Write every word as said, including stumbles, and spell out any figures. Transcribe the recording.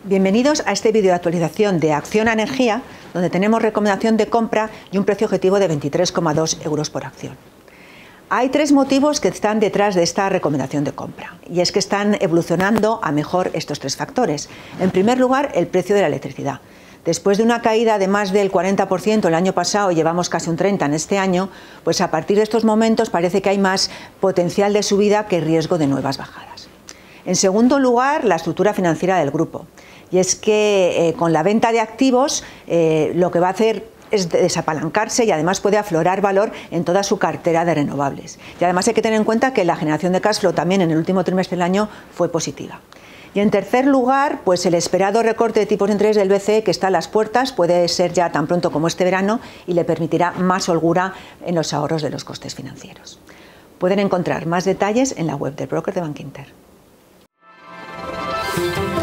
Bienvenidos a este vídeo de actualización de Acciona Energía, donde tenemos recomendación de compra y un precio objetivo de veintitrés coma dos euros por acción. Hay tres motivos que están detrás de esta recomendación de compra, y es que están evolucionando a mejor estos tres factores. En primer lugar, el precio de la electricidad. Después de una caída de más del cuarenta por ciento el año pasado, llevamos casi un treinta por ciento en este año, pues a partir de estos momentos parece que hay más potencial de subida que riesgo de nuevas bajadas. En segundo lugar, la estructura financiera del grupo. Y es que eh, con la venta de activos eh, lo que va a hacer es desapalancarse y además puede aflorar valor en toda su cartera de renovables. Y además hay que tener en cuenta que la generación de cash flow también en el último trimestre del año fue positiva. Y en tercer lugar, pues el esperado recorte de tipos de interés del B C E que está a las puertas puede ser ya tan pronto como este verano y le permitirá más holgura en los ahorros de los costes financieros. Pueden encontrar más detalles en la web del broker de Bankinter.